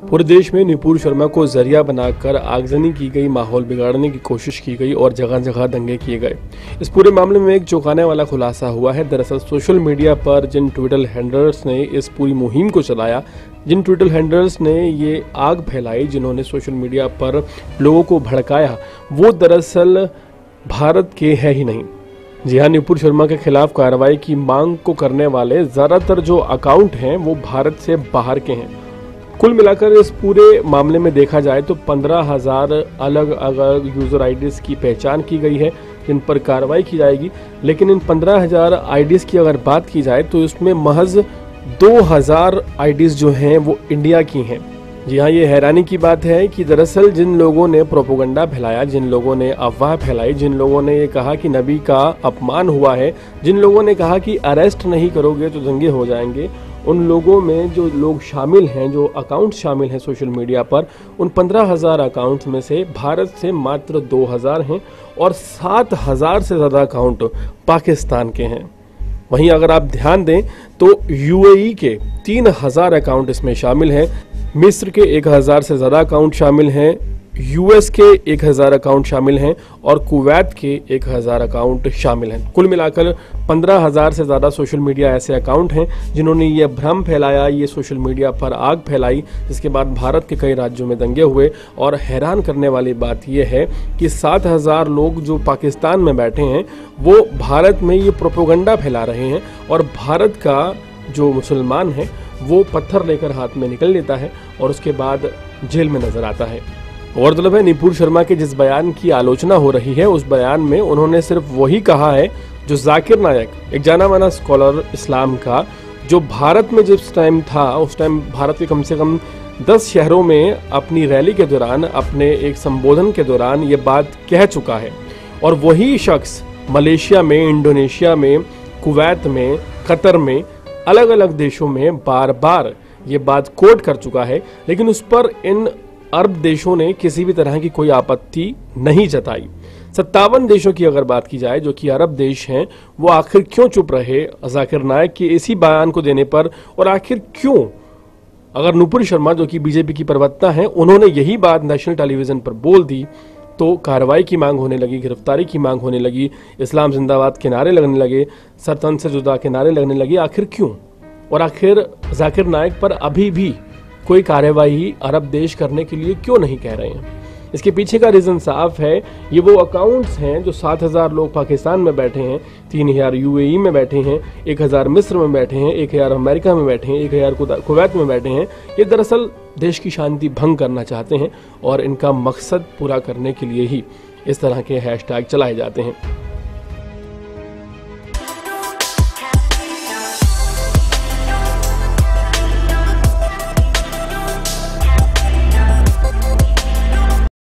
पूरे देश में नुपुर शर्मा को जरिया बनाकर आगजनी की गई, माहौल बिगाड़ने की कोशिश की गई और जगह जगह दंगे किए गए। इस पूरे मामले में एक चौंकाने वाला खुलासा हुआ है। दरअसल सोशल मीडिया पर जिन ट्विटर हैंडलर्स ने इस पूरी मुहिम को चलाया, जिन ट्विटर हैंडलर्स ने ये आग फैलाई, जिन्होंने सोशल मीडिया पर लोगों को भड़काया, वो दरअसल भारत के है ही नहीं। जी हाँ, नुपुर शर्मा के खिलाफ कार्रवाई की मांग को करने वाले ज़्यादातर जो अकाउंट हैं वो भारत से बाहर के हैं। कुल मिलाकर इस पूरे मामले में देखा जाए तो 15,000 अलग अलग यूज़र आईडीज़ की पहचान की गई है जिन पर कार्रवाई की जाएगी। लेकिन इन 15,000 आईडीज़ की अगर बात की जाए तो इसमें महज 2,000 आईडीज़ जो हैं वो इंडिया की हैं। जी हाँ, ये हैरानी की बात है कि दरअसल जिन लोगों ने प्रोपोगंडा फैलाया, जिन लोगों ने अफवाह फैलाई, जिन लोगों ने ये कहा कि नबी का अपमान हुआ है, जिन लोगों ने कहा कि अरेस्ट नहीं करोगे तो दंगे हो जाएंगे, उन लोगों में जो लोग शामिल हैं, जो अकाउंट शामिल हैं सोशल मीडिया पर, उन 15,000 अकाउंट्स में से भारत से मात्र 2,000 हैं और 7,000 से ज़्यादा अकाउंट पाकिस्तान के हैं। वहीं अगर आप ध्यान दें तो यूएई के 3,000 अकाउंट इसमें शामिल हैं, मिस्र के 1,000 से ज़्यादा अकाउंट शामिल हैं, यूएस के 1,000 अकाउंट शामिल हैं और कुवैत के 1,000 अकाउंट शामिल हैं। कुल मिलाकर 15,000 से ज़्यादा सोशल मीडिया ऐसे अकाउंट हैं जिन्होंने ये भ्रम फैलाया, ये सोशल मीडिया पर आग फैलाई, जिसके बाद भारत के कई राज्यों में दंगे हुए। और हैरान करने वाली बात यह है कि 7,000 लोग जो पाकिस्तान में बैठे हैं वो भारत में ये प्रोपोगंडा फैला रहे हैं और भारत का जो मुसलमान है वो पत्थर लेकर हाथ में निकल लेता है और उसके बाद जेल में नजर आता है। गौरतलब है, नुपुर शर्मा के जिस बयान की आलोचना हो रही है उस बयान में उन्होंने सिर्फ वही कहा है जो जाकिर नायक, एक जाना माना स्कॉलर इस्लाम का, जो भारत में जिस टाइम था उस टाइम भारत के कम से कम 10 शहरों में अपनी रैली के दौरान, अपने एक संबोधन के दौरान ये बात कह चुका है। और वही शख्स मलेशिया में, इंडोनेशिया में, कुवैत में, कतर में, अलग अलग देशों में बार बार ये बात कोट कर चुका है, लेकिन उस पर इन अरब देशों ने किसी भी तरह की कोई आपत्ति नहीं जताई। 57 देशों की अगर बात की जाए जो कि अरब देश हैं, वो आखिर क्यों चुप रहे जाकिर नायक के इसी बयान को देने पर? और आखिर क्यों, अगर नुपुर शर्मा जो कि बीजेपी की प्रवक्ता हैं, उन्होंने यही बात नेशनल टेलीविजन पर बोल दी तो कार्रवाई की मांग होने लगी, गिरफ्तारी की मांग होने लगी, इस्लाम जिंदाबाद के नारे लगने लगे, सरतन से जुदा के नारे लगने लगे। आखिर क्यों? और आखिर जाकिर नायक पर अभी भी कोई कार्रवाई अरब देश करने के लिए क्यों नहीं कह रहे हैं? इसके पीछे का रीज़न साफ है। ये वो अकाउंट्स हैं जो 7,000 लोग पाकिस्तान में बैठे हैं, 3,000 यूएई में बैठे हैं, 1,000 मिस्र में बैठे हैं, 1,000 अमेरिका में बैठे हैं, 1,000 कुवैत में बैठे हैं। ये दरअसल देश की शांति भंग करना चाहते हैं और इनका मकसद पूरा करने के लिए ही इस तरह के हैशटैग चलाए जाते हैं।